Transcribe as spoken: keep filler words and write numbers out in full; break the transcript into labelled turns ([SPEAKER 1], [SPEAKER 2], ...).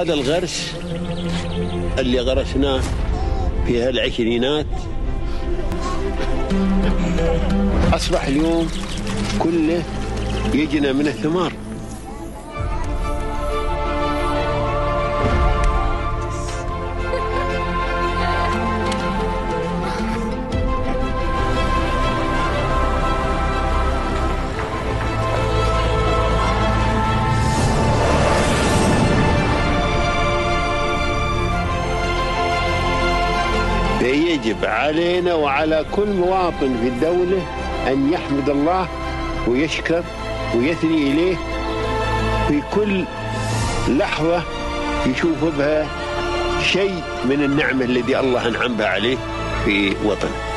[SPEAKER 1] هذا الغرس اللي غرسناه في هالعشرينات أصبح اليوم كله يجنى من الثمار. فيجب علينا وعلى كل مواطن في الدولة أن يحمد الله ويشكر ويثني إليه في كل لحظة يشوف بها شيء من النعمة الذي الله أنعم بها عليه في وطنه.